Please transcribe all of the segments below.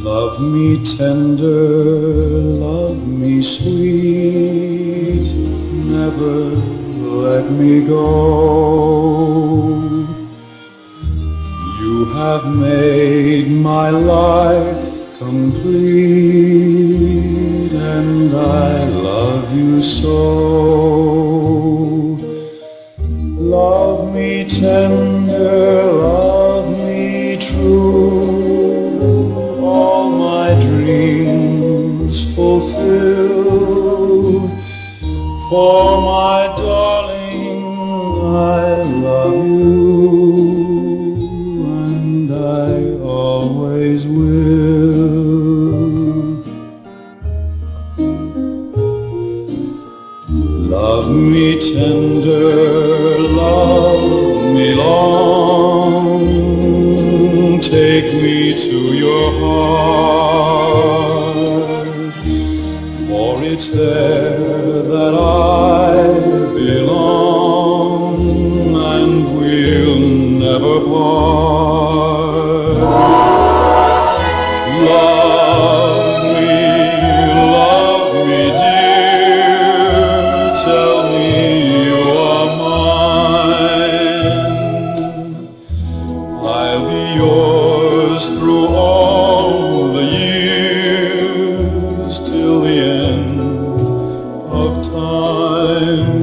Love me tender, love me sweet, never let me go. You have made my life complete, and I love you so. Love me tender, love me true, all my dreams fulfill. For my darling, I love you, and I always will. Love me tender, love me long, take me to your heart, for it's there that I belong, and we'll never part. Love me dear, tell me you are mine. I'll be yours through all the years, till the end of time.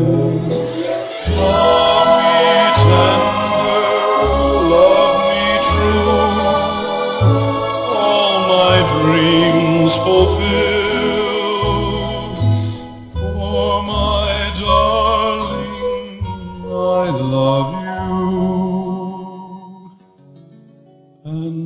Love me tender, love me true, all my dreams fulfill. For my darling, I love you, and